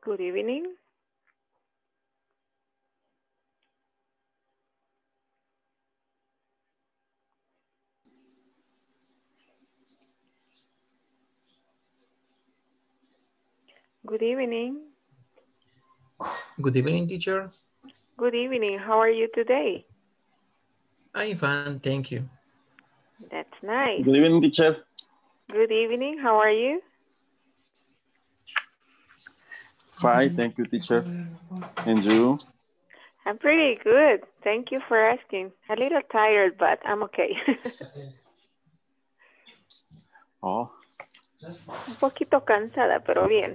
Good evening. Good evening. Good evening, teacher. Good evening. How are you today? I'm fine, thank you. That's nice. Good evening, teacher. Good evening. How are you? Fine, thank you, teacher. And you? I'm pretty good. Thank you for asking. A little tired, but I'm okay. Oh. Un poquito cansada, pero bien.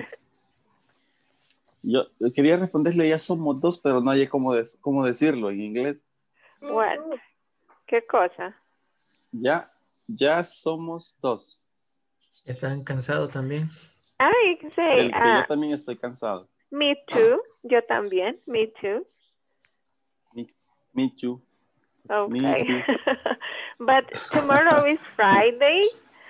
Yo quería responderle ya somos dos, pero no hay cómo decirlo en inglés. What? ¿Qué cosa? Ya somos dos. ¿Están cansados también? I can say, Que yo también estoy cansado. me too. Yo también. Me too. Me too. Okay. Me too. But tomorrow is Friday.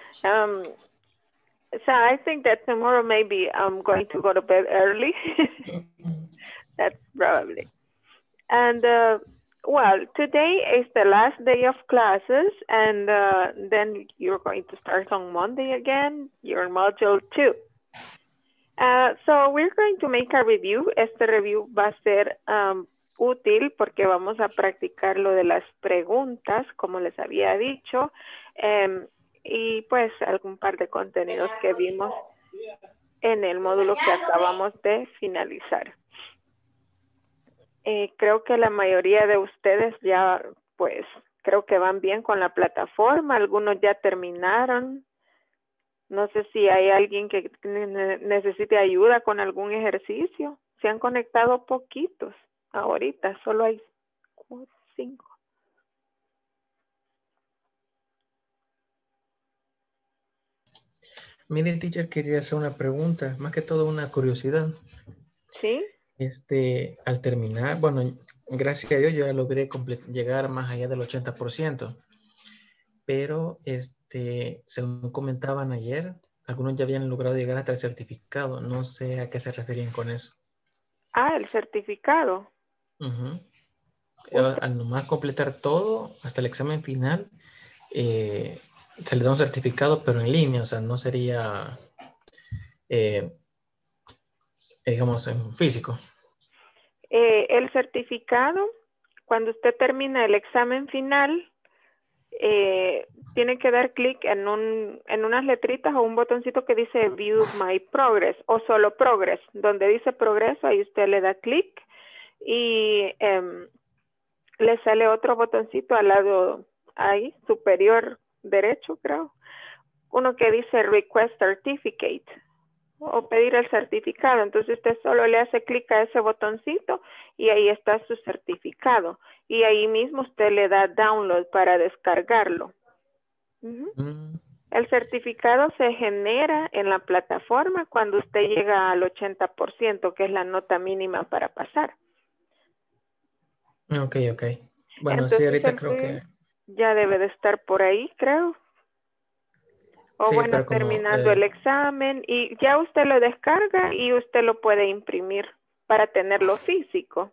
So I think that tomorrow maybe I'm going to go to bed early. That's probably. And well, today is the last day of classes, and then you're going to start on Monday again, your module 2. So we're going to make a review. Este review va a ser útil porque vamos a practicar lo de las preguntas, como les había dicho, y pues algún par de contenidos que vimos en el módulo que acabamos de finalizar. Creo que la mayoría de ustedes ya, pues, creo que van bien con la plataforma. Algunos ya terminaron. No sé si hay alguien que necesite ayuda con algún ejercicio. Se han conectado poquitos. Ahorita solo hay 5. Miren, teacher, quería hacer una pregunta, más que todo una curiosidad. ¿Sí? Al terminar, bueno, gracias a Dios yo ya logré llegar más allá del 80%, pero según comentaban ayer, algunos ya habían logrado llegar hasta el certificado. No sé a qué se referían con eso. Ah, el certificado. Al nomás completar todo, hasta el examen final, se le da un certificado, pero en línea, o sea, no sería, digamos, en físico. El certificado, cuando usted termina el examen final, tiene que dar clic en unas letritas o un botoncito que dice View My Progress o solo Progress. Donde dice Progreso, ahí usted le da clic y le sale otro botoncito al lado ahí, superior derecho, creo. Uno que dice Request Certificate o pedir el certificado. Entonces usted solo le hace clic a ese botoncito y ahí está su certificado. Y ahí mismo usted le da download para descargarlo. El certificado se genera en la plataforma cuando usted llega al 80%, que es la nota mínima para pasar. Ok. Bueno, entonces, sí, ahorita creo que... Ya debe de estar por ahí, creo. O sí, bueno, terminando el examen y ya usted lo descarga y usted lo puede imprimir para tenerlo físico.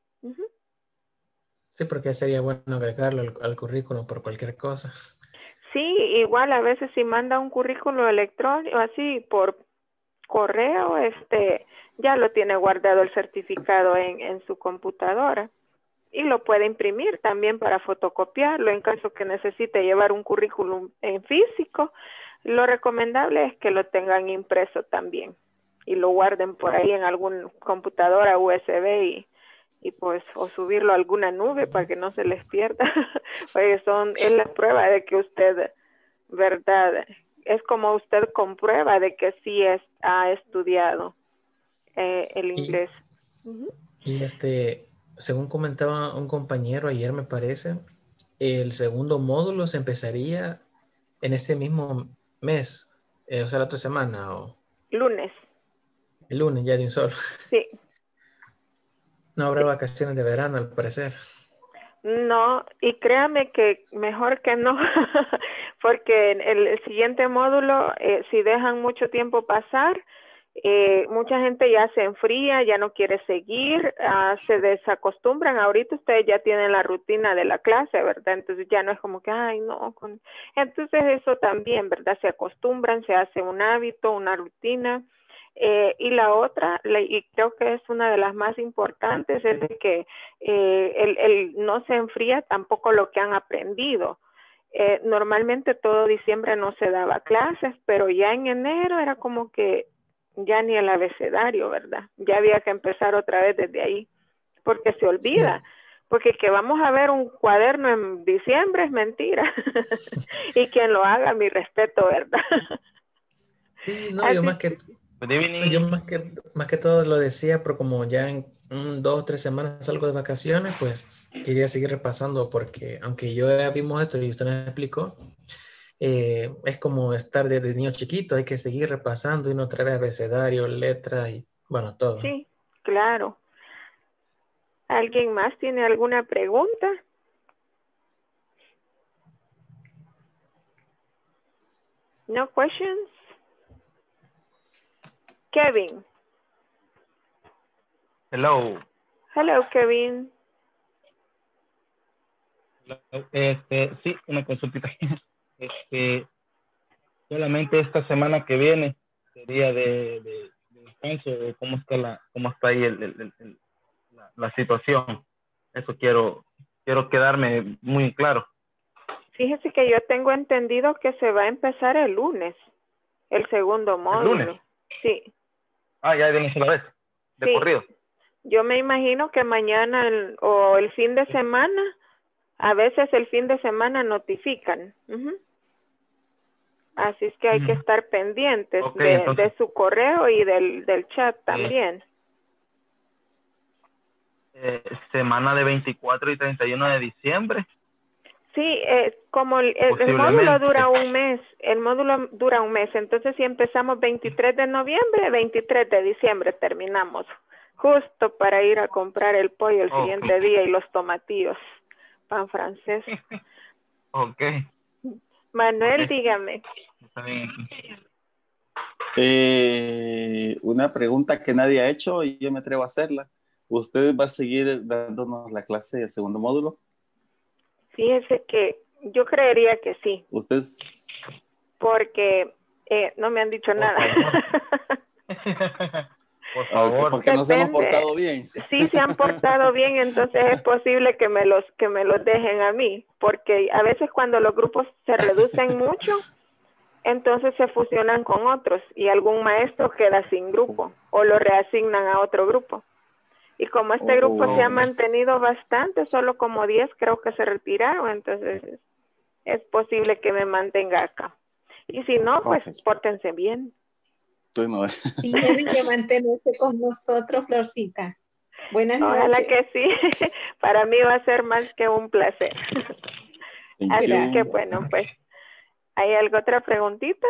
Sí, porque sería bueno agregarlo al currículum por cualquier cosa. Sí, igual a veces si manda un currículo electrónico, así por correo, ya lo tiene guardado el certificado en su computadora y lo puede imprimir también para fotocopiarlo en caso que necesite llevar un currículum en físico. Lo recomendable es que lo tengan impreso también y lo guarden por ahí en alguna computadora USB y pues o subirlo a alguna nube para que no se les pierda. Porque es la prueba de que usted, verdad, es como usted comprueba de que sí ha estudiado el inglés. Y según comentaba un compañero ayer, me parece, el segundo módulo se empezaría en ese mismo mes, o sea, la otra semana o... Lunes. El lunes ya de un solo. Sí. No habrá vacaciones de verano, al parecer. No, y créame que mejor que no, porque en el siguiente módulo, si dejan mucho tiempo pasar, Mucha gente ya se enfría, ya no quiere seguir, se desacostumbran. Ahorita ustedes ya tienen la rutina de la clase, ¿verdad? Entonces ya no es como que, ay, no. Entonces eso también, ¿verdad? Se acostumbran, se hace un hábito, una rutina. Y la otra, y creo que es una de las más importantes, es de que el no se enfría tampoco lo que han aprendido. Normalmente todo diciembre no se daba clases, pero ya en enero era como que ya ni el abecedario, ¿verdad? Ya había que empezar otra vez desde ahí, porque se olvida. Sí. Porque que vamos a ver un cuaderno en diciembre es mentira. Y quien lo haga, mi respeto, ¿verdad? Sí, no, Así, yo más que todo lo decía, pero como ya en 2 o 3 semanas salgo de vacaciones, pues quería seguir repasando, porque aunque yo ya vimos esto y usted nos explicó, es como estar desde niño chiquito, hay que seguir repasando y una otra vez abecedario, letras y bueno, todo. sí, claro. ¿Alguien más tiene alguna pregunta? No questions? Kevin. Hello. Hello, Kevin. Sí, una consultita. Solamente esta semana que viene sería de descanso, o cómo está ahí la situación. Eso quiero quedarme muy claro. Fíjese que yo tengo entendido que se va a empezar el lunes, el segundo módulo. ¿El lunes? Sí. Ya de una sola vez, de sí. corrido. Yo me imagino que mañana o el fin de semana, a veces el fin de semana notifican. Así es que hay que estar pendientes de su correo y del chat también. Semana de 24 y 31 de diciembre. Sí, como el módulo dura un mes, entonces si empezamos 23 de noviembre, 23 de diciembre terminamos, justo para ir a comprar el pollo el siguiente día y los tomatillos, pan francés. Ok. Manuel, dígame. Está bien. Una pregunta que nadie ha hecho y yo me atrevo a hacerla. ¿Usted va a seguir dándonos la clase del segundo módulo? Fíjese que yo creería que sí. ¿Usted? Porque no me han dicho nada. Por favor. Porque nos hemos portado bien. Sí, se han portado bien, entonces es posible que me los dejen a mí, porque a veces cuando los grupos se reducen mucho, entonces se fusionan con otros y algún maestro queda sin grupo o lo reasignan a otro grupo. Y como este grupo se ha mantenido bastante, solo como 10 creo que se retiraron, entonces es posible que me mantenga acá. Y si no, pues pórtense bien. Sí, tienen que mantenerse con nosotros, Florcita. Buenas noches. Ojalá que sí. Para mí va a ser más que un placer. Así que bueno, pues, ¿hay alguna otra preguntita?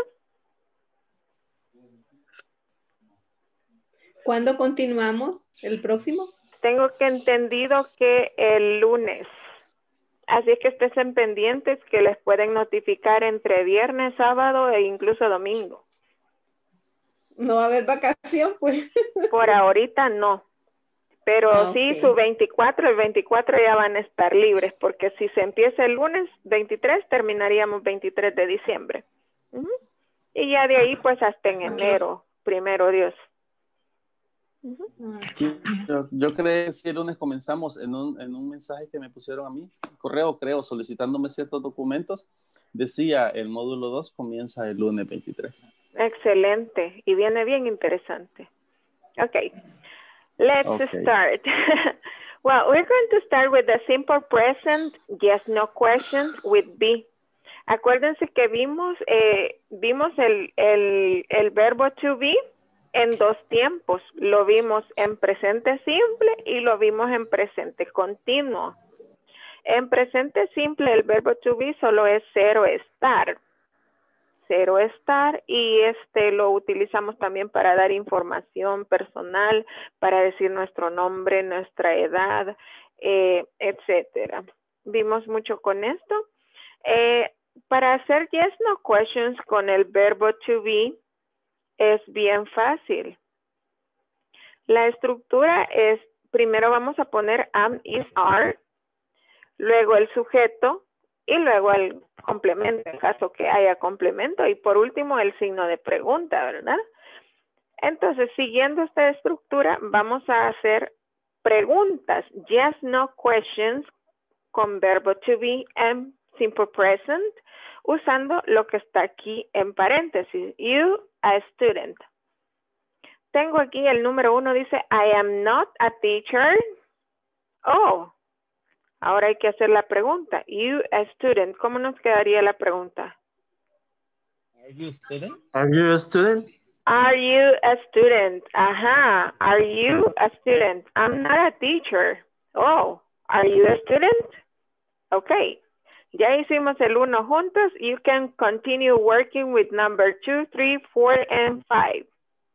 ¿Cuándo continuamos? ¿El próximo? Tengo que entendido que el lunes. Así que estén pendientes que les pueden notificar entre viernes, sábado e incluso domingo. ¿No va a haber vacación, pues? Por ahorita no. Pero sí, el 24 ya van a estar libres, porque si se empieza el lunes 23, terminaríamos 23 de diciembre. Y ya de ahí, pues, hasta en enero, primero Dios. Sí, yo creo que si el lunes comenzamos en un mensaje que me pusieron a mí, correo creo, solicitándome ciertos documentos, decía el módulo 2 comienza el lunes 23. Excelente, y viene bien interesante. Okay, let's start. Well, we're going to start with the simple present, yes, no questions with be. Acuérdense que vimos el verbo to be en 2 tiempos. Lo vimos en presente simple y lo vimos en presente continuo. En presente simple el verbo to be solo es ser o estar. Ser o estar, y lo utilizamos también para dar información personal, para decir nuestro nombre, nuestra edad, etcétera. Vimos mucho con esto. Para hacer yes, no questions con el verbo to be es bien fácil. La estructura es, primero vamos a poner am, is, are, luego el sujeto y luego el complemento, en caso que haya complemento, y por último el signo de pregunta, ¿verdad? Entonces, siguiendo esta estructura, vamos a hacer preguntas, yes, no questions, con verbo to be and simple present, usando lo que está aquí en paréntesis, you, a student. Tengo aquí el número 1, dice, I am not a teacher. Oh, ahora hay que hacer la pregunta. You, a student. ¿Cómo nos quedaría la pregunta? Are you a student? Are you a student? Are you a student? Ajá. Are you a student? I'm not a teacher. Oh, are you a student? Okay. Ya hicimos el 1 juntos. You can continue working with number 2, 3, 4, and 5.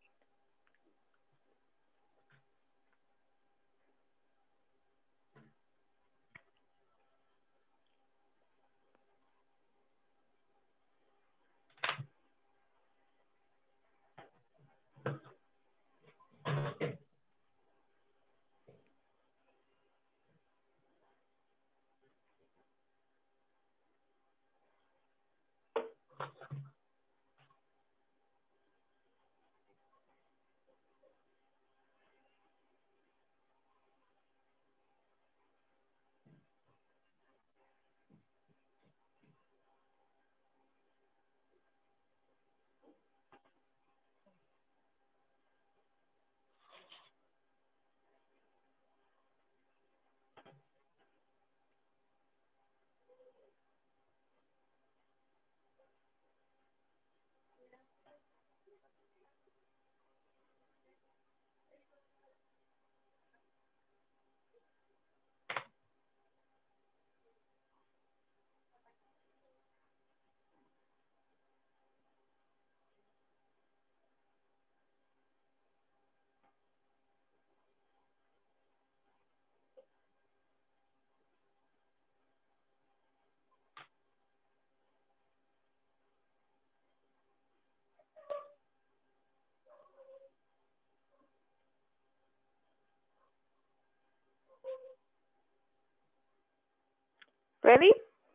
Ready?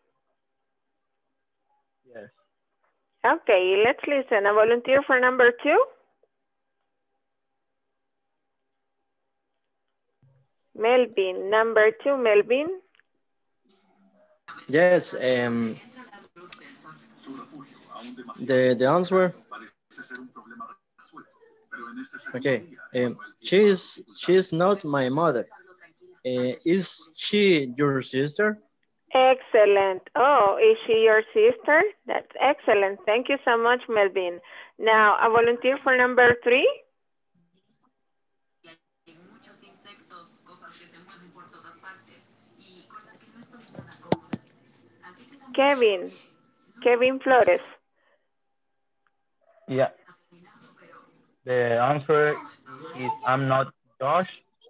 Yes. Okay, let's listen. A volunteer for number 2? Melvin, number 2, Melvin. Yes. The answer. Okay. She's not my mother. Is she your sister? Excellent. Oh, is she your sister? That's excellent. Thank you so much, Melvin. Now, a volunteer for number 3? Kevin. Kevin Flores. Yeah. The answer is I'm not Josh.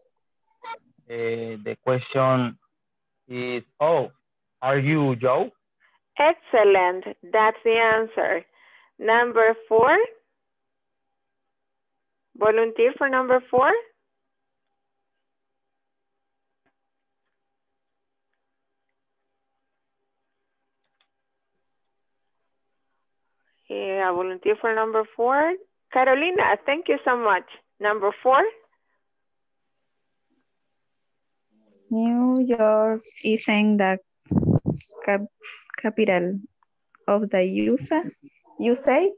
The question is, oh, are you Joe? Excellent. That's the answer. Number 4. Volunteer for number 4? Yeah, volunteer for number 4. Carolina, thank you so much. Number 4? New York isn't the capital of the USA. USA?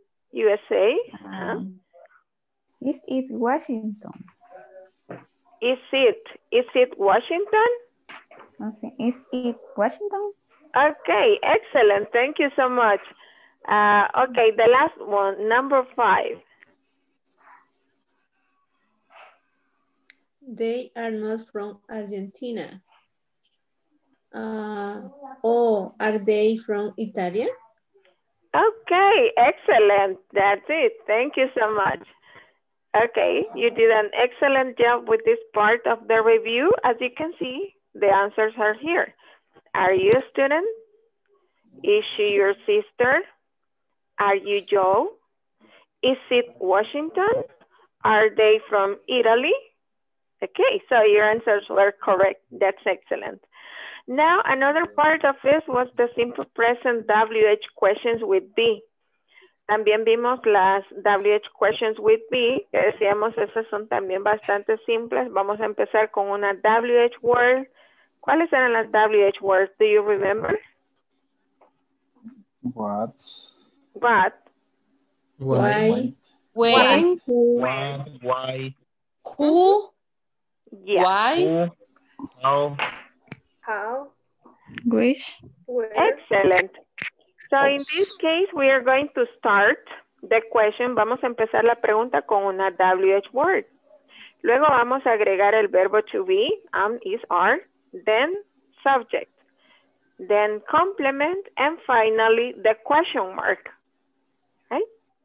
Is it Washington? Is it Washington? Okay. Is it Washington? Okay, excellent. Thank you so much. Okay, the last one, number 5. They are not from Argentina. Oh, are they from Italy? Okay, excellent. That's it. Thank you so much. Okay, you did an excellent job with this part of the review. As you can see, the answers are here. Are you a student? Is she your sister? Are you Joe? Is it Washington? Are they from Italy? Okay, so your answers were correct. That's excellent. Now, another part of this was the simple present WH questions with be. También vimos las WH questions with be, que decíamos esas son también bastante simples. Vamos a empezar con una WH word. ¿Cuáles eran las WH words? Do you remember? What? What? Why? When, Why, who, Yeah. why, who, how, How? Which? Where? Excellent. So in this case, we are going to start the question. Vamos a empezar la pregunta con una WH word. Luego vamos a agregar el verbo to be, am, is, are, then subject, then complement, and finally the question mark. Okay?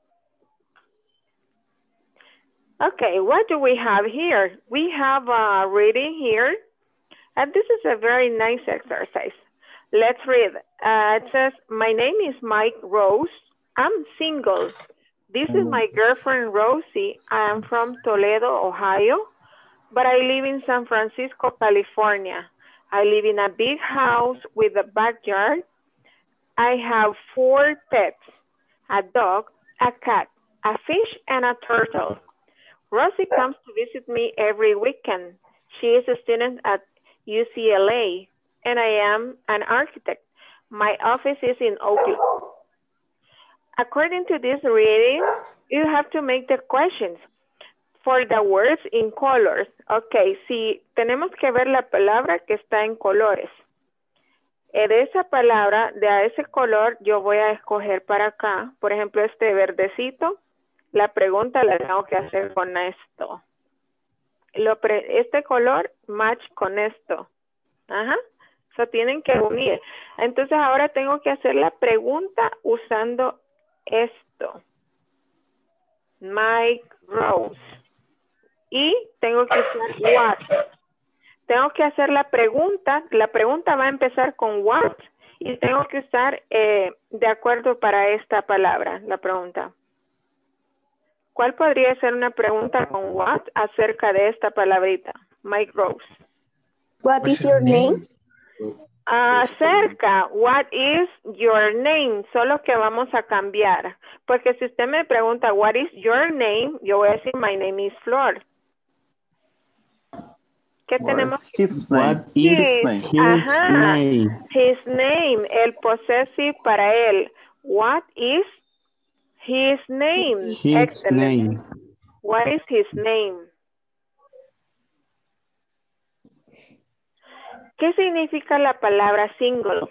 Okay, what do we have here? We have a reading here, and this is a very nice exercise. Let's read. It says, my name is Mike Rose. I'm single. This is my girlfriend, Rosie. I am from Toledo, Ohio, but I live in San Francisco, California. I live in a big house with a backyard. I have 4 pets, a dog, a cat, a fish, and a turtle. Rosie comes to visit me every weekend. She is a student at UCLA, and I am an architect. My office is in Oakland. According to this reading, you have to make the questions for the words in colors. Okay, si tenemos que ver la palabra que está en colores. De esa palabra, de ese color, yo voy a escoger para acá. Por ejemplo, este verdecito, la pregunta la tengo que hacer con esto. Este color match con esto. Ajá. So, tienen que unir. Entonces, ahora tengo que hacer la pregunta usando esto. Mike Rose. Y tengo que usar what. Tengo que hacer la pregunta. La pregunta va a empezar con what. Y tengo que usar de acuerdo para esta palabra, la pregunta. ¿Cuál podría ser una pregunta con what acerca de esta palabrita? Mike Rose. What is your name? Acerca, what is your name? Solo que vamos a cambiar. Porque si usted me pregunta, what is your name? Yo voy a decir, my name is Flor. ¿Qué tenemos? His name. His name. His name, el possessive para él. What is his name? His name. What is his name? ¿Qué significa la palabra single?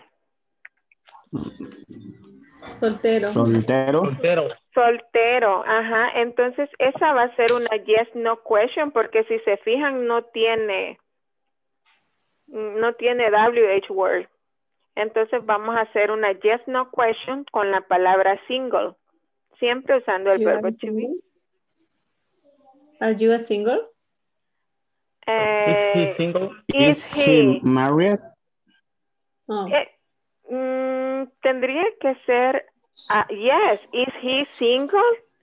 Soltero. Soltero. soltero, Soltero, ajá. Entonces, esa va a ser una yes, no question, porque si se fijan, no tiene WH word. Entonces, vamos a hacer una yes, no question con la palabra single. Siempre usando el verbo to be. Are you a single? is he single? Is he married? Oh. Tendría que ser, yes, is he single?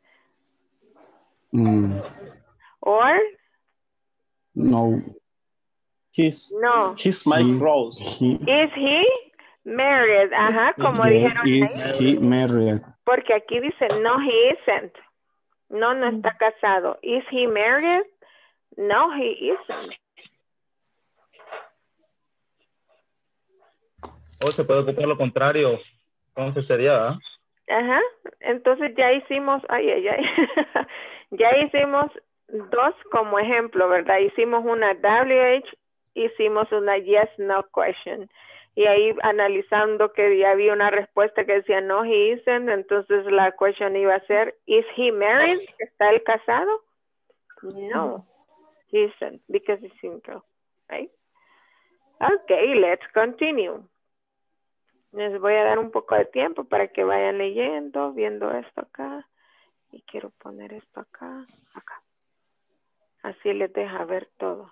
Or? No. No. He's Mike Rose. Is he married? Ajá, como dijeron. Is he married? Porque aquí dice, no, he isn't. No, no está casado. Is he married? No, he isn't. O se puede ocupar lo contrario. Entonces sería, Ajá. Entonces ya hicimos, ya hicimos 2 como ejemplo, ¿verdad? Hicimos una WH, hicimos una yes, no question. Y ahí analizando que ya había una respuesta que decía no, he isn't, entonces la question iba a ser, is he married? ¿Está él casado? No, he isn't, because he's single, right? Okay, let's continue. Les voy a dar un poco de tiempo para que vayan leyendo, viendo esto acá. Y quiero poner esto acá. Así les deja ver todo.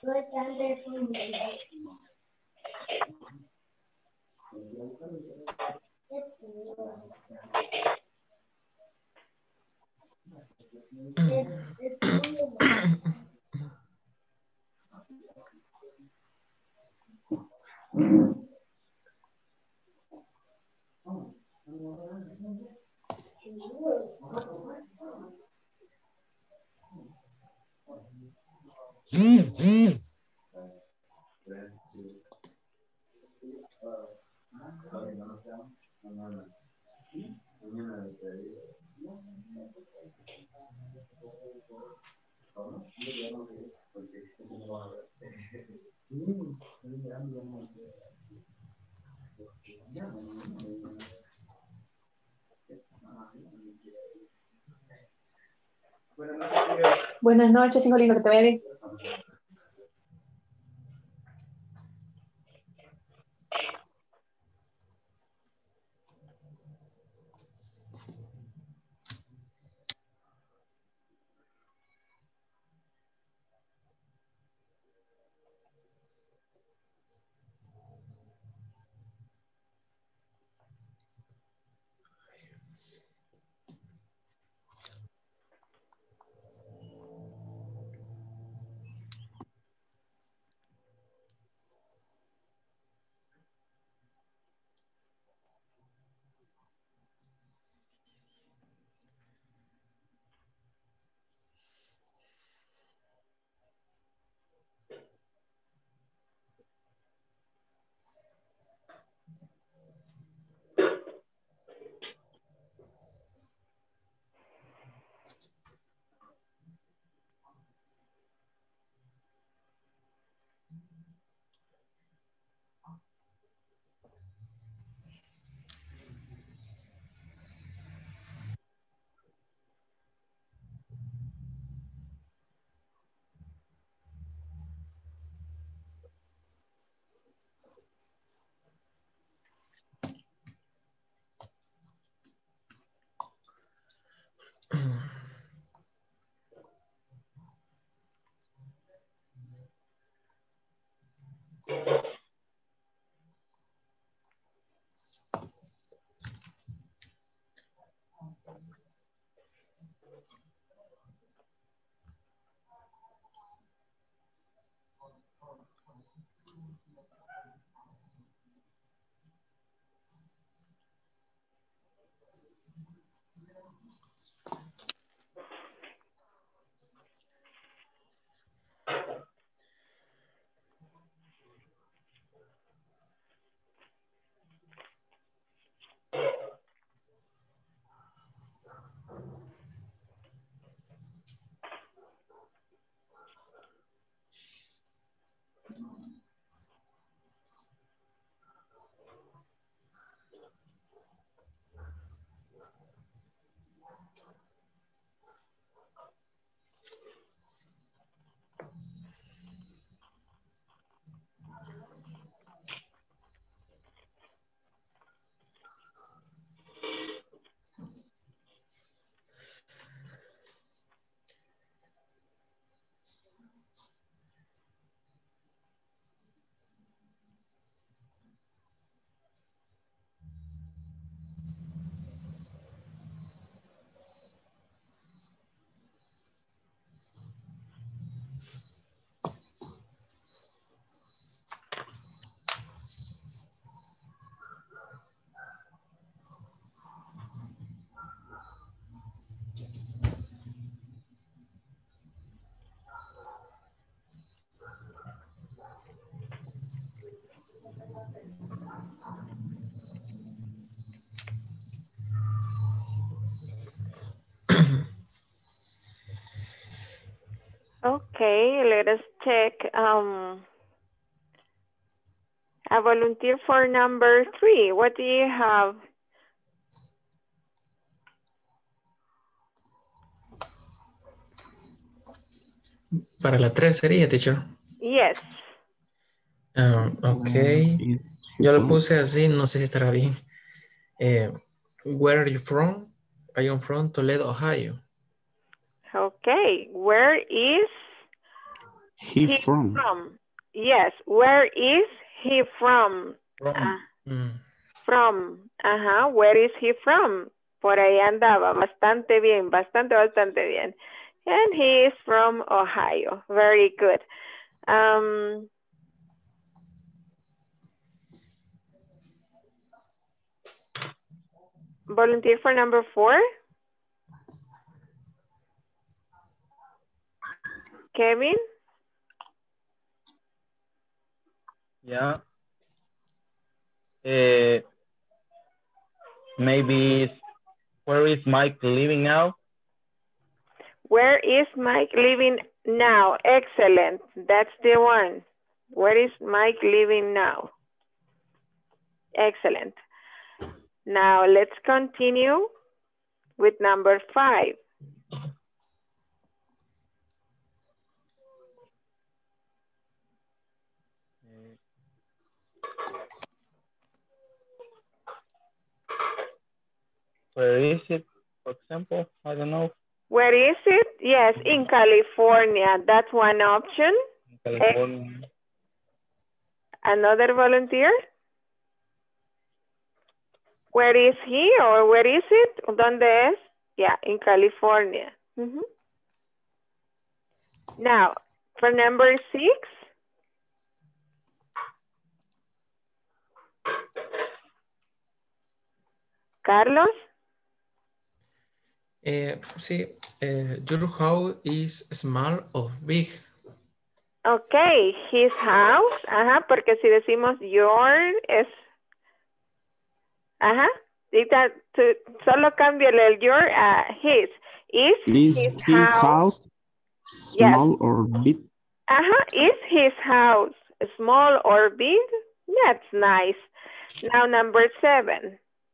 Buenas noches, hijo lindo, que te vaya bien. Okay, let us check. A volunteer for number 3. What do you have? Para la 3 sería, teacher. Yes. Ok. Yo lo puse así, no sé si estará bien. Where are you from? I am from Toledo, Ohio. Okay, where is he from? Yes, where is he from? From. Ajá, where is he from? Por ahí andaba, bastante bien, bastante bien. And he is from Ohio. Very good. Volunteer for number 4. Kevin? Yeah. Maybe, where is Mike living now? Where is Mike living now? Excellent. That's the one. Where is Mike living now? Excellent. Now let's continue with number 5. Where is it, for example? I don't know. Where is it? Yes, in California. That's one option. California. Another volunteer? Where is he or where is it? ¿Dónde es? Yeah, in California. Now, for number 6. Carlos? Sí, your house is small or big? Okay, his house. Ajá, porque si decimos your es... Ajá. Solo cámbiale el your a his. Is his house small or big? Ajá, is his house small or big? That's nice. Now number 7.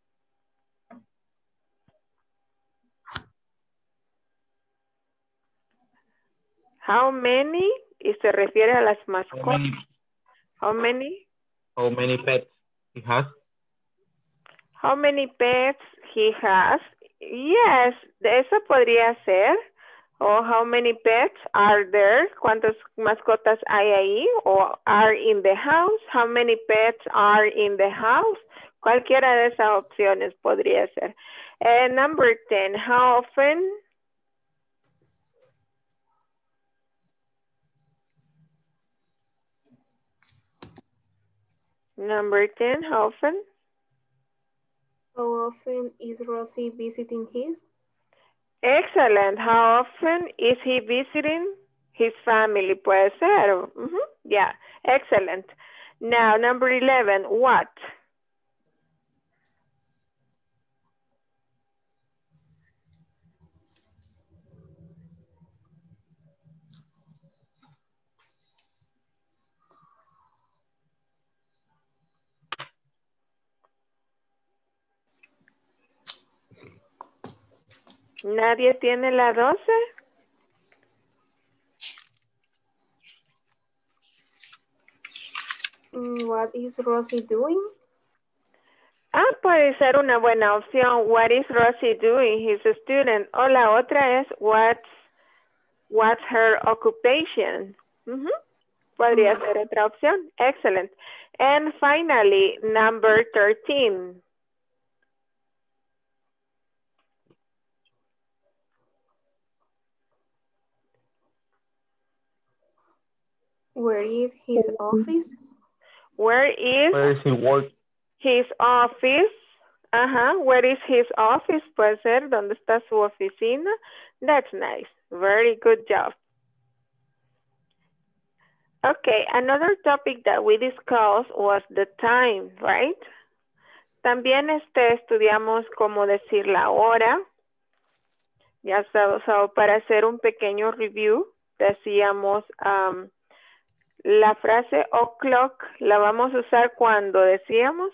How many? Y se refiere a las mascotas. How many? How many pets he has? How many pets he has? Yes, eso podría ser. O how many pets are there? ¿Cuántas mascotas hay ahí? O are in the house? How many pets are in the house? Cualquiera de esas opciones podría ser. Number 10, how often? Number 10, how often? How often is Rosie visiting his? Excellent. How often is he visiting his family? Puede ser. Yeah, excellent. Now, number 11, what? ¿Nadie tiene la 12? What is Rosie doing? Puede ser una buena opción. What is Rosie doing? He's a student. O la otra es what's her occupation? Podría ser otra opción. Excellent. And finally, number 13. Where is his office? Where is he work? His office. Where is his office? Puede ser, ¿dónde está su oficina? That's nice. Very good job. Okay, another topic that we discussed was the time, right? También estudiamos cómo decir la hora. Ya so para hacer un pequeño review, decíamos la frase o'clock la vamos a usar cuando decíamos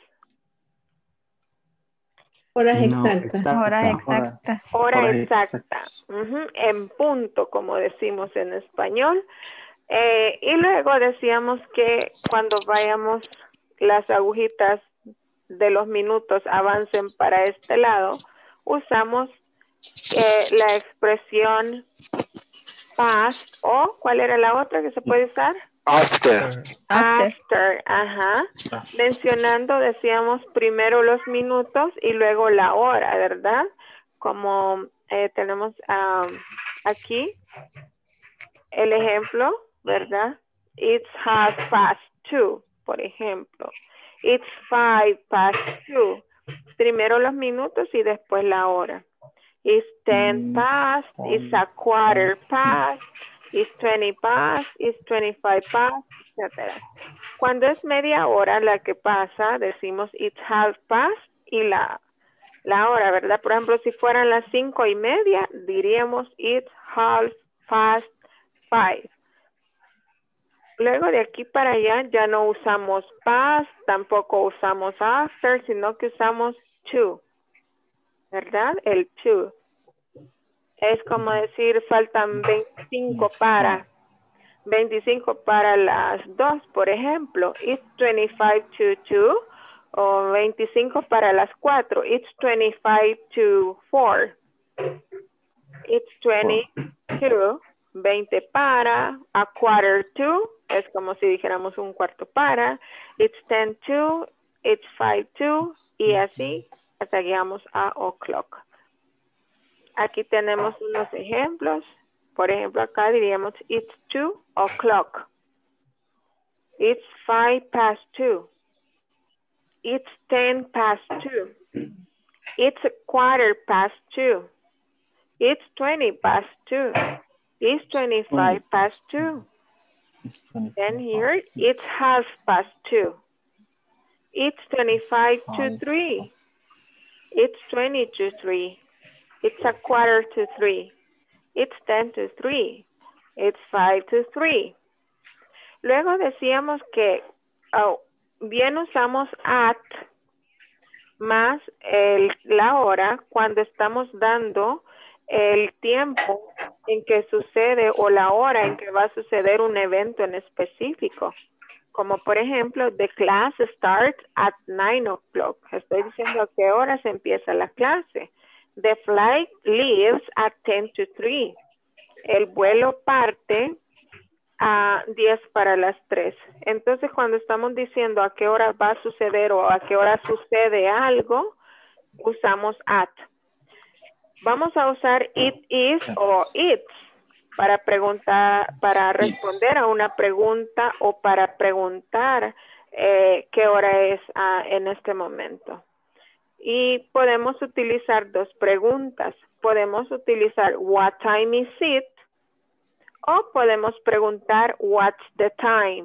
horas exactas. Hora exacta. En punto, como decimos en español. Y luego decíamos que cuando vayamos las agujitas de los minutos avancen para este lado, usamos la expresión past o ¿cuál era la otra que se puede usar? After. After, ajá. Mencionando, decíamos primero los minutos y luego la hora, ¿verdad? Como tenemos aquí el ejemplo, ¿verdad? It's 2:30, por ejemplo. It's 2:05. Primero los minutos y después la hora. It's 10 past, it's a quarter past, it's 20 past, it's 25 past, etc. Cuando es media hora la que pasa, decimos it's half past y la hora, ¿verdad? Por ejemplo, si fueran las 5:30, diríamos it's half past 5. Luego de aquí para allá ya no usamos past, tampoco usamos after, sino que usamos to, ¿verdad? El to. Es como decir, faltan 25 para las 2, por ejemplo. It's 25 to 2. O 25 para las 4. It's 25 to 4. It's 22. 20 para. A quarter to. Es como si dijéramos un cuarto para. It's 10 to. It's 5 to. Y así hasta llegamos a o'clock. Aquí tenemos unos ejemplos. Por ejemplo, acá diríamos it's 2 o'clock. It's 5 past 2. It's 10 past 2. It's a quarter past 2. It's 20 past 2. It's 25 past 2. Then here, it's half past 2. It's 25 to 3. It's 20 to 3. It's a quarter to 3. It's 10 to 3. It's 5 to 3. Luego decíamos que bien usamos at más la hora cuando estamos dando el tiempo en que sucede o la hora en que va a suceder un evento en específico. Como por ejemplo, the class starts at 9 o'clock. Estoy diciendo a qué hora se empieza la clase. The flight leaves at 10 to 3. El vuelo parte a 10 para las 3. Entonces, cuando estamos diciendo a qué hora va a suceder o a qué hora sucede algo, usamos at. Vamos a usar it is o it's para preguntar, para responder a una pregunta o para preguntar qué hora es en este momento. Y podemos utilizar dos preguntas. Podemos utilizar what time is it? O podemos preguntar what's the time.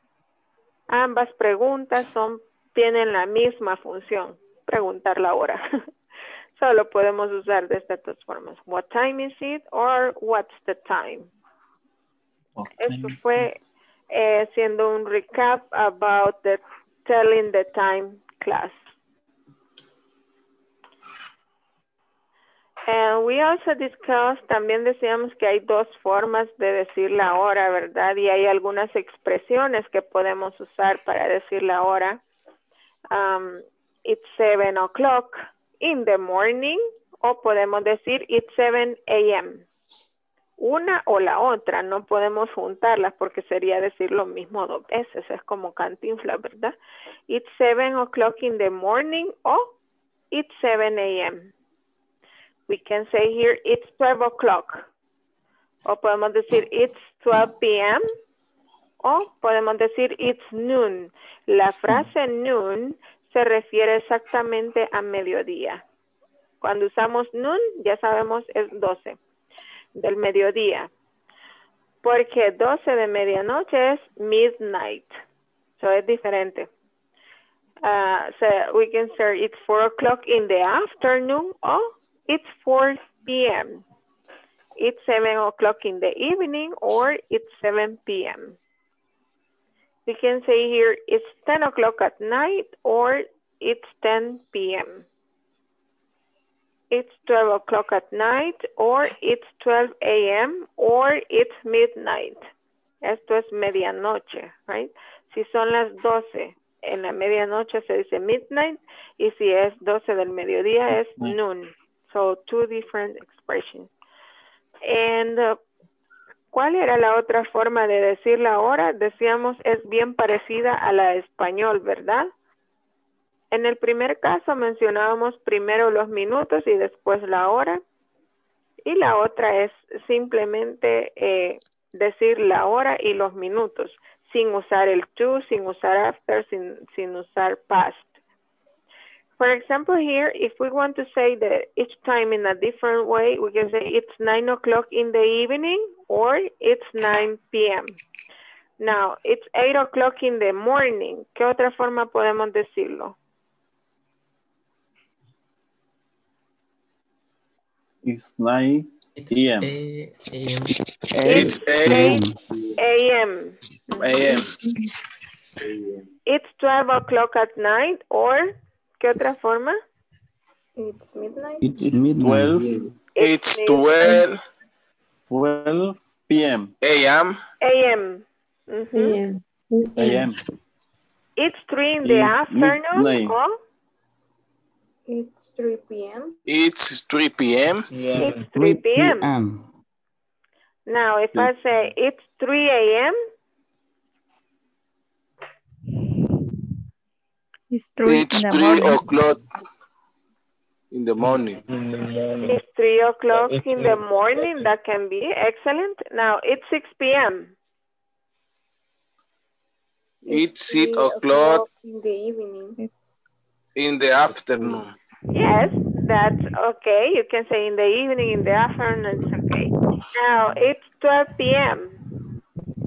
Ambas preguntas tienen la misma función, preguntar la hora. Solo podemos usar de estas dos formas. What time is it or what's the time? Esto fue siendo un recap about the telling the time class. And we also discussed, también decíamos que hay dos formas de decir la hora, ¿verdad? Y hay algunas expresiones que podemos usar para decir la hora. It's 7 o'clock in the morning, o podemos decir it's 7 a.m. Una o la otra, no podemos juntarlas porque sería decir lo mismo dos veces, es como Cantinflas, ¿verdad? It's 7 o'clock in the morning o it's 7 a.m. We can say here, it's 12 o'clock. O podemos decir, it's 12 p.m. O podemos decir, it's noon. La frase noon se refiere exactamente a mediodía. Cuando usamos noon, ya sabemos, es 12 del mediodía. Porque 12 de medianoche es midnight. So es diferente. So we can say, it's 4 o'clock in the afternoon o it's 4 p.m. It's 7 o'clock in the evening or it's 7 p.m. We can say here it's 10 o'clock at night or it's 10 p.m. It's 12 o'clock at night or it's 12 a.m. or it's midnight. Esto es medianoche, right? Si son las 12 en la medianoche se dice midnight y si es 12 del mediodía es noon. So two different expressions. And ¿cuál era la otra forma de decir la hora? Decíamos es bien parecida a la de español, ¿verdad? En el primer caso mencionábamos primero los minutos y después la hora. Y la otra es simplemente decir la hora y los minutos, sin usar el to, sin usar after, sin usar past. For example, here, if we want to say that each time in a different way, we can say it's 9 o'clock in the evening or it's 9 p.m. Now, it's 8 o'clock in the morning. ¿Qué otra forma podemos decirlo? It's 9 p.m. It's 8 a.m. It's 12 o'clock at night or ¿qué otra forma? It's midnight. It's midnight. 12. It's 12 p.m. a.m. a.m. Mm-hmm. a.m. It's 3 in the afternoon or? It's 3 p.m. It's 3 p.m. It's 3 p.m. Now, if I say it's 3 a.m. It's 3 o'clock in the morning. It's 3 o'clock in the morning. That can be excellent. Now, it's 6 p.m. It's 6 o'clock in the evening. In the afternoon. Yes, that's okay. You can say in the evening, in the afternoon, it's okay. Now, it's 12 p.m.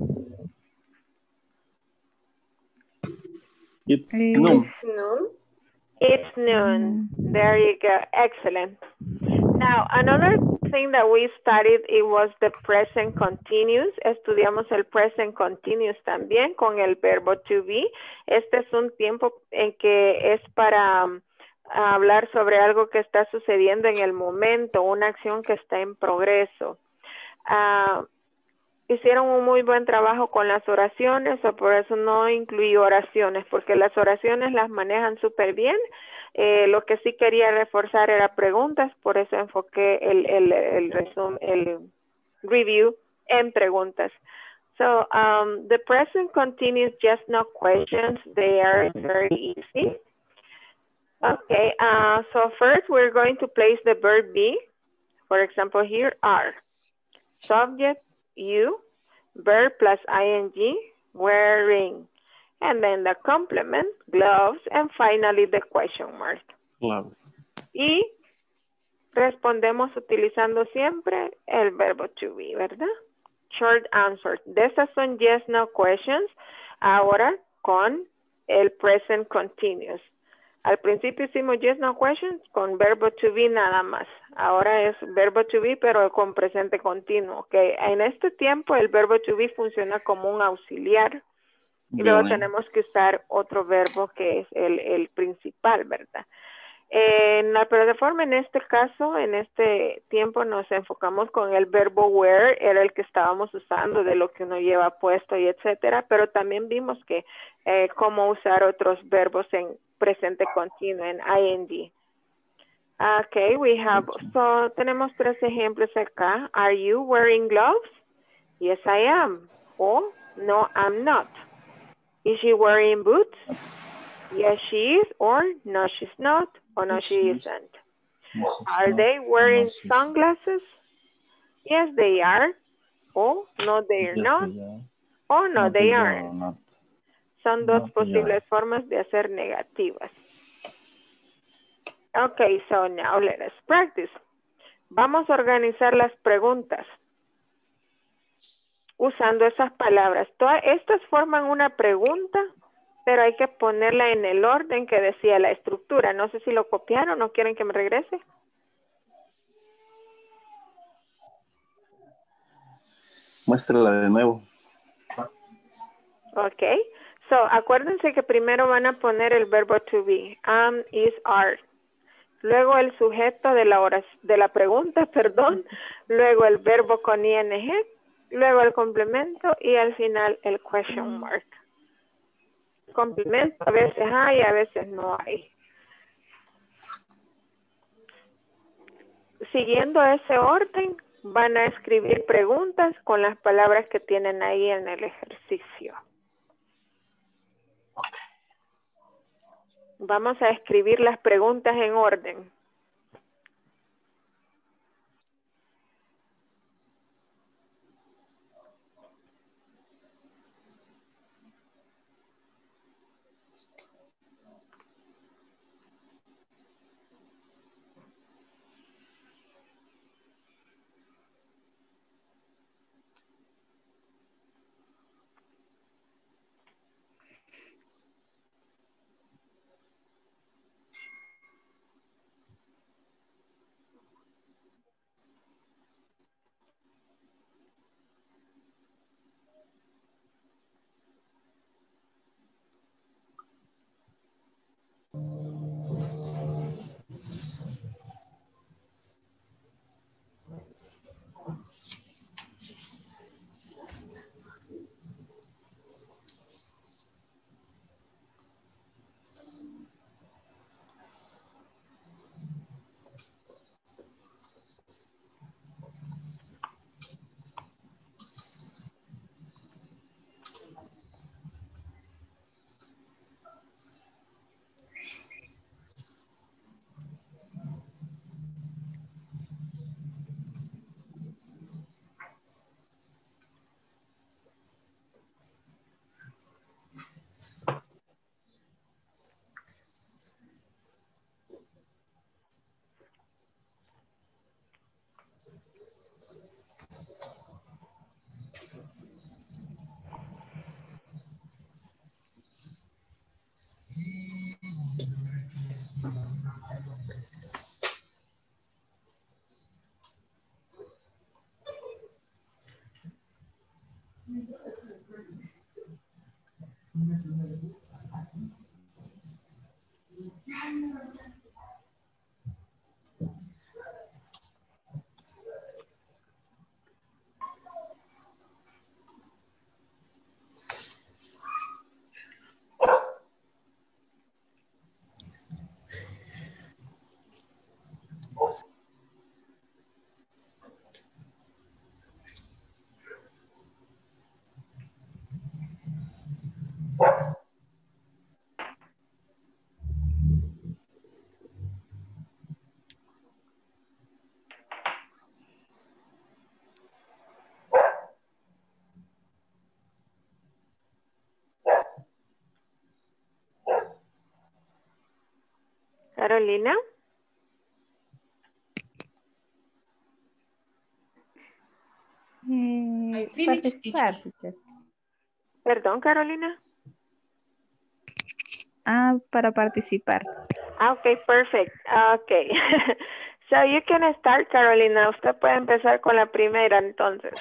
It's noon. It's noon. There you go. Excellent. Now, another thing that we studied, it was the present continuous. Estudiamos el present continuous también con el verbo to be. Este es un tiempo en que es para hablar sobre algo que está sucediendo en el momento, una acción que está en progreso. Hicieron un muy buen trabajo con las oraciones, o por eso no incluí oraciones, porque las oraciones las manejan súper bien. Lo que sí quería reforzar era preguntas, por eso enfoqué el review en preguntas. So, the present continuous just no questions. They are very easy. Okay, so first we're going to place the verb be. For example, here are subject, you, verb plus ing, wearing, and then the complement, gloves, and finally the question mark. Gloves. Y respondemos utilizando siempre el verbo to be, ¿verdad? Short answers. De esas son yes, no questions. Ahora con el present continuous. Al principio hicimos yes, no questions con verbo to be nada más. Ahora es verbo to be pero con presente continuo. Que en este tiempo el verbo to be funciona como un auxiliar. Y luego tenemos que usar otro verbo que es el principal, ¿verdad? En la plataforma, en este caso, en este tiempo nos enfocamos con el verbo wear, era el que estábamos usando de lo que uno lleva puesto y etcétera, pero también vimos que cómo usar otros verbos en presente continuo, en ing. Okay, so tenemos 3 ejemplos acá. Are you wearing gloves? Yes, I am. O no, I'm not. Is she wearing boots? Yes, she is. Or no, she's not. Or no, she isn't. Are they wearing sunglasses? Yes, they are. Oh, no, they're not. Oh, no, they aren't. Son dos posibles formas de hacer negativas. Okay, so now let us practice. Vamos a organizar las preguntas usando esas palabras. Todas estas forman una pregunta, pero hay que ponerla en el orden que decía la estructura. No sé si lo copiaron o quieren que me regrese. Muéstrala de nuevo. Ok. So, acuérdense que primero van a poner el verbo to be. Am, is, are. Luego el sujeto de la pregunta, perdón. Luego el verbo con ing. Luego el complemento y al final el question mark. Complemento a veces hay, a veces no hay. Siguiendo ese orden, van a escribir preguntas con las palabras que tienen ahí en el ejercicio. Vamos a escribir las preguntas en orden. Carolina. Participar, teacher. Perdón, Carolina. Para participar. Okay, perfect. Okay. So you can start, Carolina. Usted puede empezar con la primera, entonces.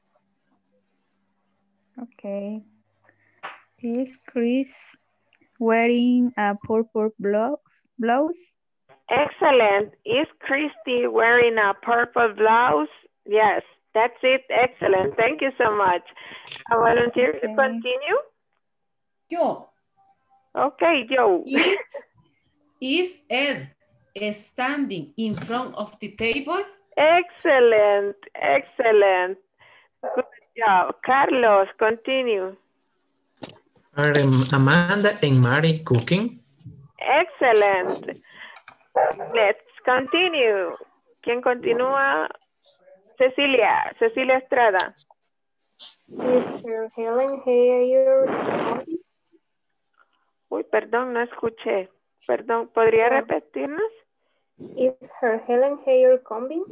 Okay. Is Chris wearing a purple blouse? Excellent. Is Christy wearing a purple blouse? Yes, that's it. Excellent. Thank you so much. A volunteer to continue? Yo. Okay, Joe. Is Ed standing in front of the table? Excellent. Excellent. Good job. Carlos, continue. Are Amanda and Mary cooking? Excellent. Let's continue. ¿Quién continúa? Cecilia Estrada. Is her Helen hair combing? Uy, perdón, no escuché. Perdón, ¿podría repetirnos? Is her Helen hair combing?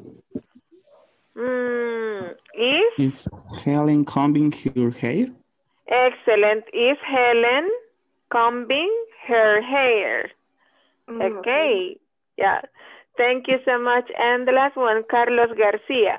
Is Helen combing her hair? Excellent. Is Helen combing her hair? Okay. Yeah. Thank you so much. And the last one, Carlos Garcia.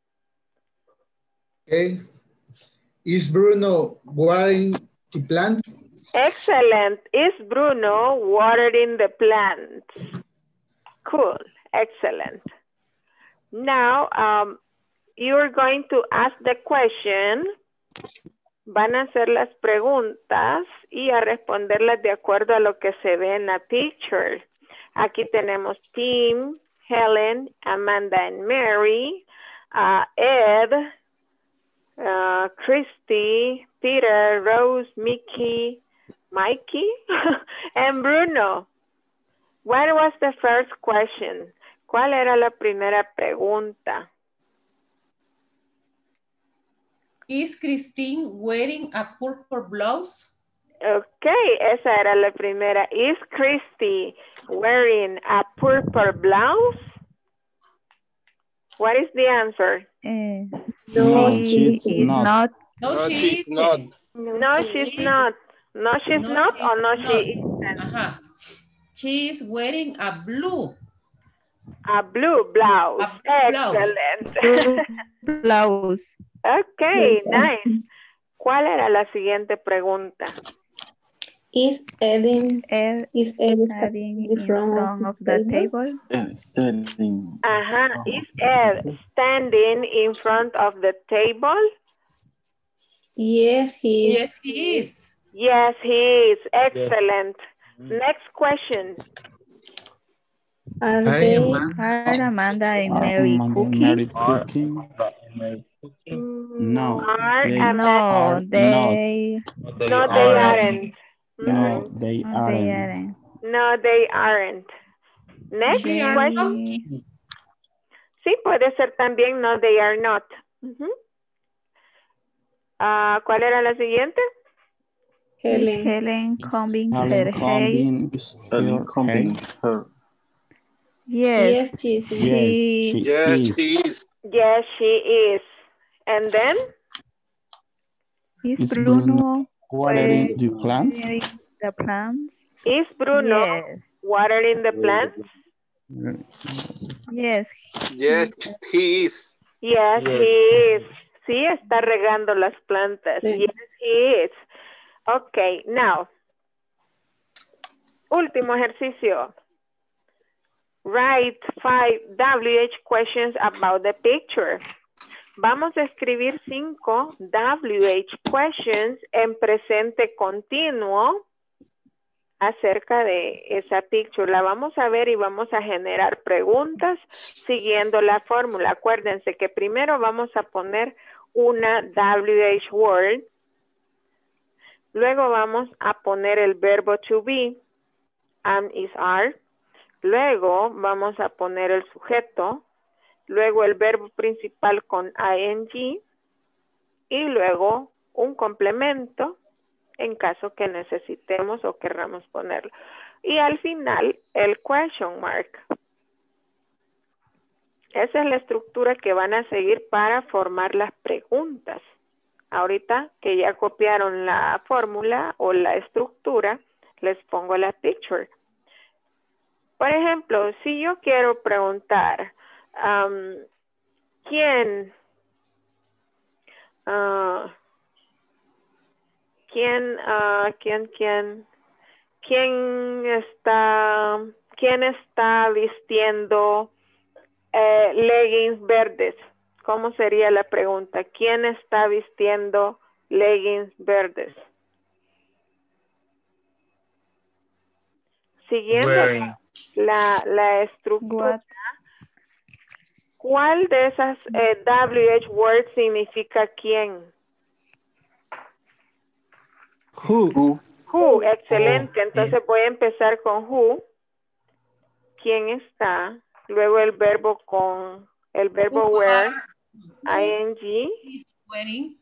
Okay. Is Bruno watering the plants? Excellent. Is Bruno watering the plants? Cool. Excellent. Now, you're going to ask the question. Van a hacer las preguntas y a responderlas de acuerdo a lo que se ve en la picture. Aquí tenemos Tim, Helen, Amanda and Mary. Ed, Christy, Peter, Rose, Mickey, Mikey, and Bruno. What was the first question? ¿Cuál era la primera pregunta? Is Christine wearing a purple blouse? Okay, esa era la primera. Is Christy wearing a purple blouse? What is the answer? No, she's not. No, she isn't. No, she's not. No, she's not, or no, she isn't. Ajá. She is wearing a blue. A blue blouse. A blouse. Excellent. Blouse. Okay, nice. ¿Cuál era la siguiente pregunta? Is Eddie standing in front of the table? Standing. Is Ed standing in front of the table? Yes, he is. Yes, he is. Yes, he is. Excellent. Next question. Are Amanda and Mary cooking? No, they aren't. No, they aren't. Next question. Sí, puede ser también no, they are not. ¿Cuál era la siguiente? Helen combing her hair. Yes, she is. Yes, she is. And then? Is Bruno watering the plants? Is Bruno watering the plants? Yes. Yes, he is. Yes, he is. Sí, está regando las plantas. Sí. Yes, he is. Okay, now. Último ejercicio. Write 5 WH questions about the picture. Vamos a escribir 5 WH questions en presente continuo acerca de esa picture. La vamos a ver y vamos a generar preguntas siguiendo la fórmula. Acuérdense que primero vamos a poner una WH word. Luego vamos a poner el verbo to be, am, is, are. Luego vamos a poner el sujeto. Luego el verbo principal con ing. Y luego un complemento en caso que necesitemos o querramos ponerlo. Y al final el question mark. Esa es la estructura que van a seguir para formar las preguntas. Ahorita que ya copiaron la fórmula o la estructura, les pongo la picture. Por ejemplo, si yo quiero preguntar, ¿quién está vistiendo leggings verdes? ¿Cómo sería la pregunta? ¿Quién está vistiendo leggings verdes? Siguiendo la estructura, ¿cuál de esas WH words significa quién? Who. Who, excelente. Entonces voy a empezar con who. ¿Quién está? Luego el verbo con el verbo wear, ing. Wearing.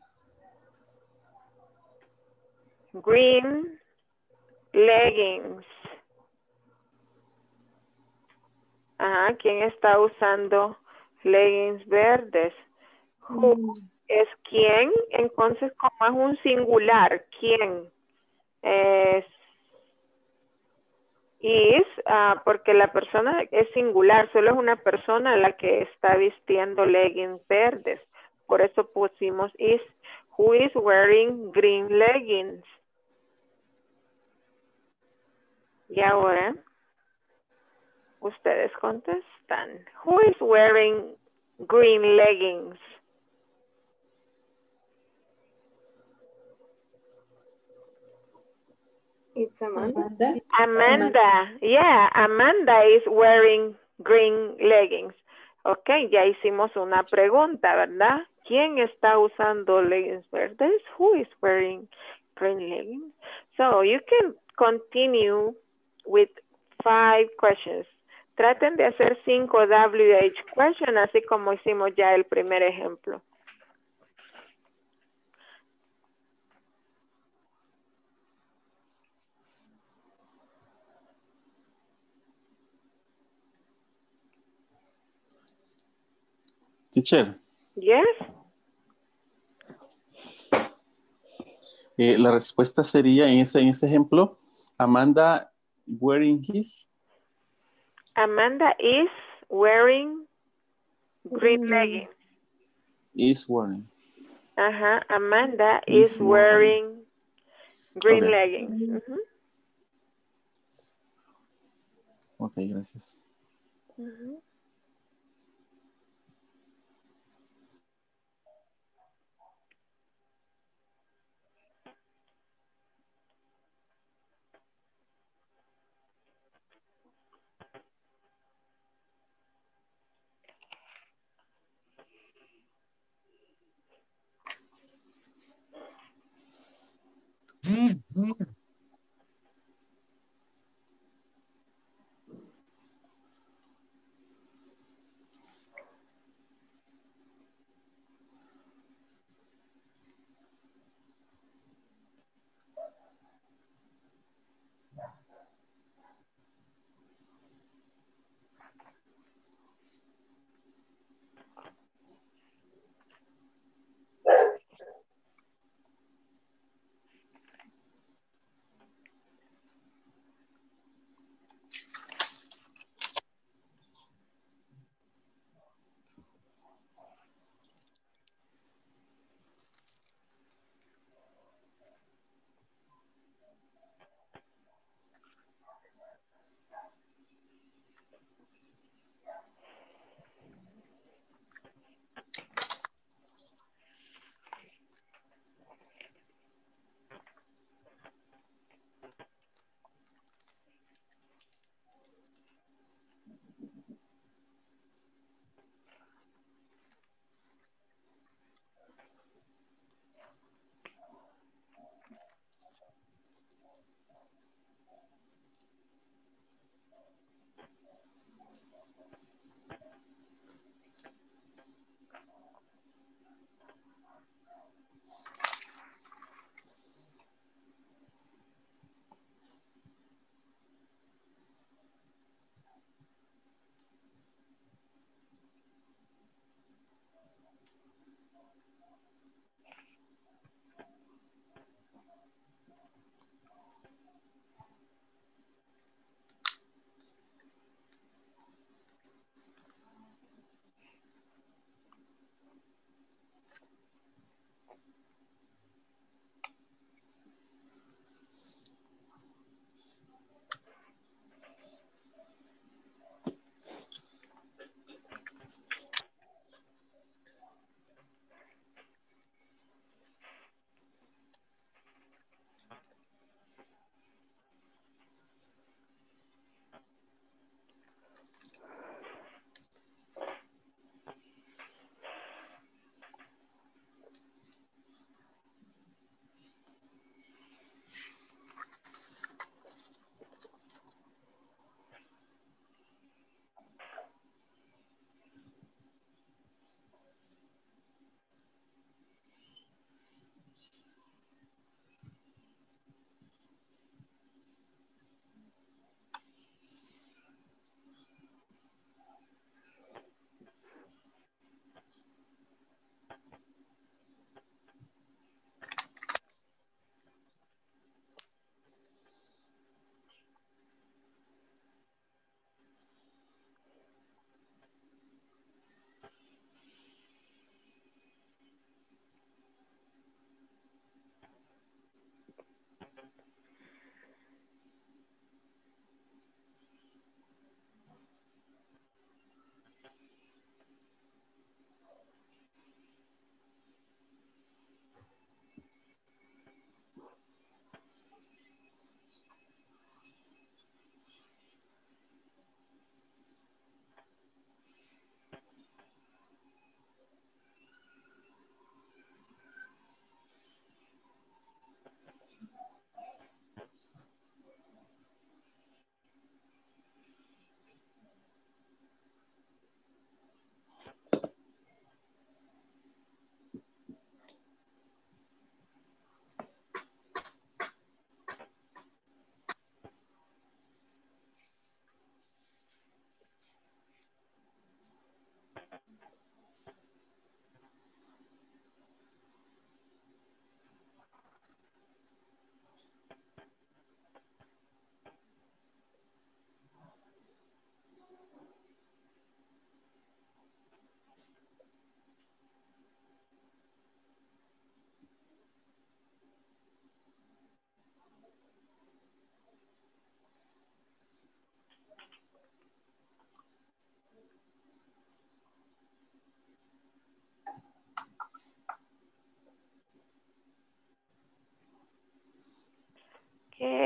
Green leggings. Ajá, ¿quién está usando leggings verdes? Who es quién, entonces como es un singular, ¿quién? Es is, porque la persona es singular, solo es una persona la que está vistiendo leggings verdes. Por eso pusimos is. Who is wearing green leggings? Y ahora ustedes contestan. Who is wearing green leggings? It's Amanda. Amanda. Yeah, Amanda is wearing green leggings. Ok, ya hicimos una pregunta, ¿verdad? ¿Quién está usando leggings verdes? Who is wearing green leggings? So you can continue with 5 questions. Traten de hacer 5 WH questions, así como hicimos ya el primer ejemplo. Teacher, Yes. la respuesta sería en ese ejemplo, Amanda wearing his. Amanda is wearing green leggings. Is wearing. Ajá, Amanda Is is wearing green Okay. leggings. Ujú. Ok, gracias. Ujú.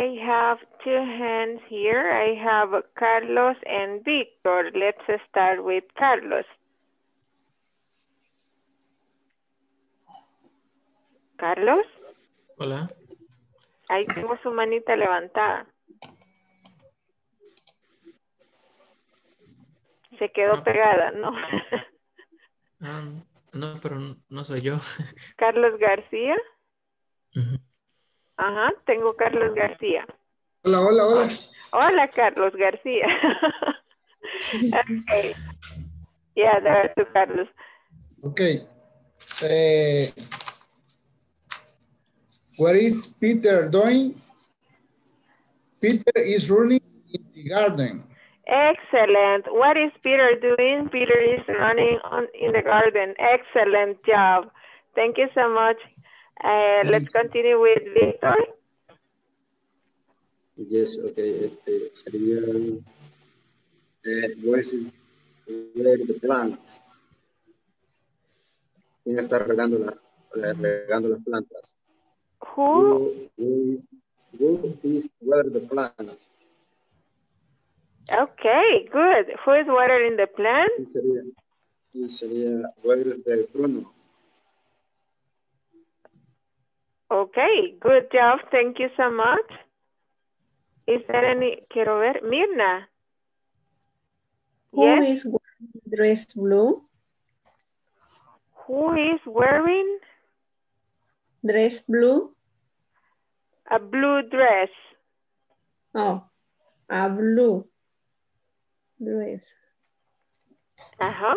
I have two hands here. I have Carlos and Victor. Let's start with Carlos. Carlos. Hola. Ahí tengo su manita levantada. Se quedó pegada, ¿no? No, pero no soy yo. Carlos García. Ajá, tengo Carlos García. Hola, hola, hola. Hola, Carlos García. Okay. Yeah, there are two Carlos. Okay. What is Peter doing? Peter is running in the garden. Excellent. What is Peter doing? Peter is running in the garden. Excellent job. Thank you so much. Let's continue with Victor. Yes, okay. Sería where the plants. ¿Quién está regando las plantas? Who is where the plant? Okay, good. Who is watering the plant? Sería where is the Bruno? Okay, good job. Thank you so much. Is there any, quiero ver, Mirna. Who Yes? is wearing dress blue? Who is wearing Dress blue? a blue dress? Oh, a blue dress. Uh-huh.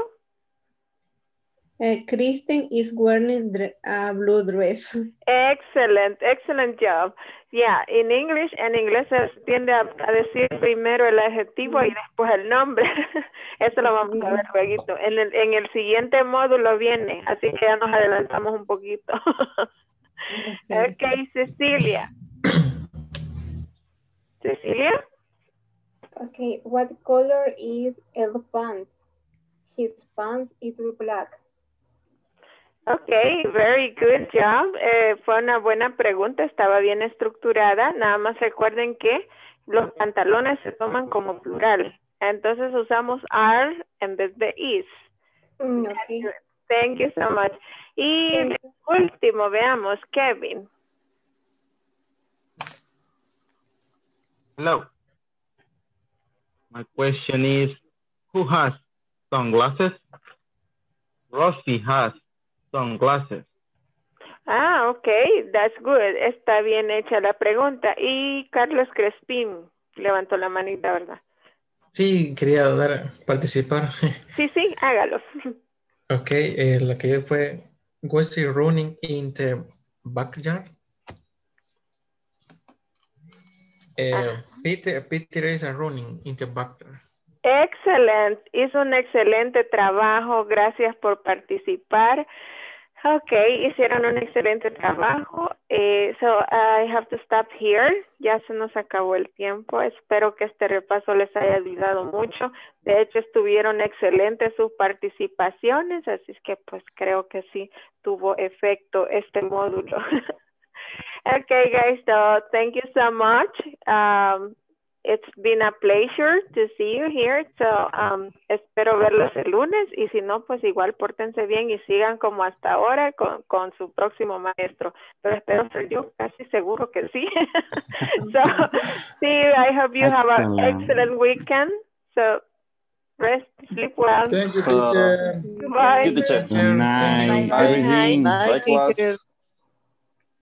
Kristen is wearing a blue dress. Excellent, excellent job. Yeah, en English, en inglés se tiende a decir primero el adjetivo y después el nombre. Eso lo vamos a ver luego. En el siguiente módulo viene, así que ya nos adelantamos un poquito. Okay, Cecilia. Cecilia? Okay, what color is el pants? His pants is black. Okay, very good job. Fue una buena pregunta, estaba bien estructurada. Nada más recuerden que los pantalones se toman como plural. Entonces usamos are en vez de is. Okay. Thank you so much. Y el último, veamos, Kevin. Hello. My question is, who has sunglasses? Rosie has sunglasses. Ah, okay, that's good. Está bien hecha la pregunta. Y Carlos Crespín levantó la manita, ¿verdad? Sí, quería participar. Sí, sí, hágalo. Ok, la que yo fue, was he running in the backyard? Peter is running in the backyard. Excelente, hizo un excelente trabajo, gracias por participar. Ok, hicieron un excelente trabajo. So I have to stop here. Ya se nos acabó el tiempo. Espero que este repaso les haya ayudado mucho. De hecho, estuvieron excelentes sus participaciones, así es que pues creo que sí tuvo efecto este módulo. Okay, guys, so thank you so much. It's been a pleasure to see you here. So, espero verlos el lunes y si no, pues igual pórtense bien y sigan como hasta ahora con su próximo maestro. Pero espero ser yo casi seguro que sí. So, see you. I hope you have an excellent weekend. So, rest, sleep well. Thank you, teacher. Bye. Thank you, teacher. Good night. Bye. Good evening. Likewise.